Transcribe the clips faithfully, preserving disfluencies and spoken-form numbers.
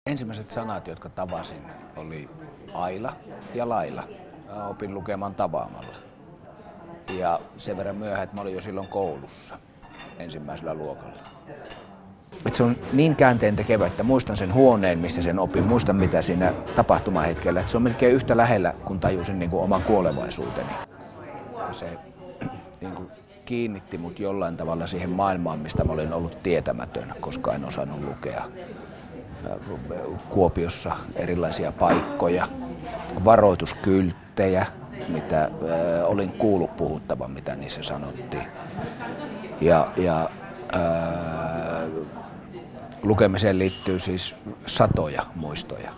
Ensimmäiset sanat, jotka tavasin, oli Aila ja Laila. Opin lukemaan tavaamalla. Ja sen verran myöhään, että mä olin jo silloin koulussa ensimmäisellä luokalla. Et se on niin käänteentekevä, että muistan sen huoneen, missä sen opin. Muistan mitä siinä tapahtumahetkellä. Et se on melkein yhtä lähellä, kun tajusin niin kuin oman kuolevaisuuteni. Se niin kuin kiinnitti mut jollain tavalla siihen maailmaan, mistä mä olin ollut tietämätön, koska en osannut lukea. Kuopiossa erilaisia paikkoja, varoituskylttejä, mitä äh, olin kuullut puhuttavan, mitä niissä sanottiin. Ja, ja äh, lukemiseen liittyy siis satoja muistoja.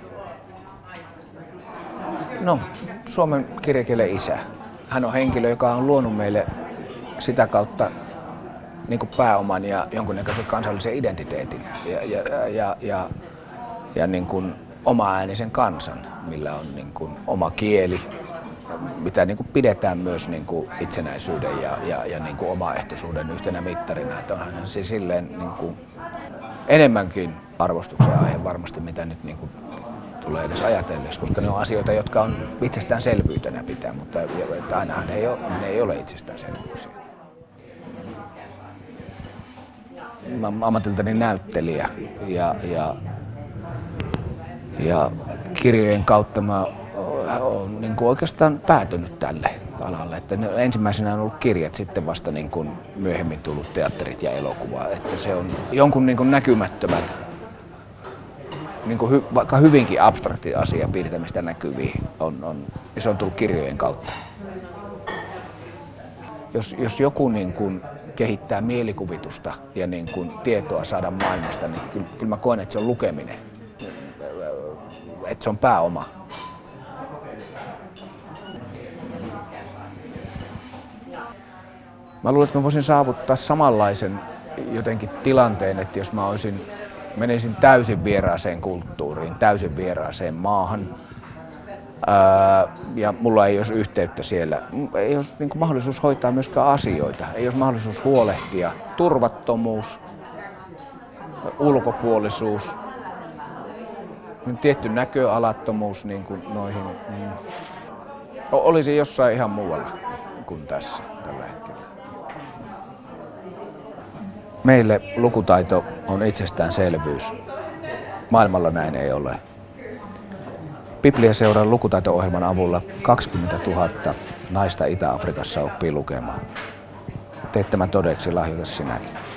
No, suomen kirjakielen isä. Hän on henkilö, joka on luonut meille sitä kautta niin kuin pääoman ja jonkunnäköisen kansallisen identiteetin ja, ja, ja, ja, ja niin kuin oma-äänisen kansan, millä on niin kuin oma kieli, mitä niin kuin pidetään myös niin kuin itsenäisyyden ja, ja, ja niin kuin omaehtoisuuden yhtenä mittarina. Että onhan se silleen niin kuin enemmänkin arvostuksen aihe varmasti, mitä nyt niin kuin tulee edes ajatelleeksi, koska ne on asioita, jotka on itsestäänselvyytenä pitää, mutta että ainahan ne ei ole, ne ei ole itsestäänselvyyksiä. Mä olen ammatiltani näyttelijä ja, ja, ja kirjojen kautta mä olen niin kuin oikeastaan päätynyt tälle alalle. Että ensimmäisenä on ollut kirjat, sitten vasta niin kuin myöhemmin tullut teatterit ja elokuva. Että se on jonkun niin kuin näkymättömän, niin kuin hy, vaikka hyvinkin abstrakti asia piirtämistä näkyviin, on, on, ja se on tullut kirjojen kautta. Jos, jos joku niin kuin kehittää mielikuvitusta ja niin kuin tietoa saada maailmasta, niin kyllä, kyllä mä koen, että se on lukeminen, että se on pääoma. Mä luulen, että mä voisin saavuttaa samanlaisen jotenkin tilanteen, että jos mä olisin, menisin täysin vieraaseen kulttuuriin, täysin vieraaseen maahan, Ää, ja mulla ei olisi yhteyttä siellä, ei olisi niin kuin mahdollisuus hoitaa myöskään asioita, ei olisi mahdollisuus huolehtia. Turvattomuus, ulkopuolisuus, tietty näköalattomuus niin kuin noihin, niin olisi jossain ihan muualla kuin tässä tällä hetkellä. Meille lukutaito on itsestäänselvyys. Maailmalla näin ei ole. Bibliaseuran lukutaito-ohjelman avulla kaksikymmentätuhatta naista Itä-Afrikassa oppii lukemaan. Tee tämän todeksi, lahjoita sinäkin.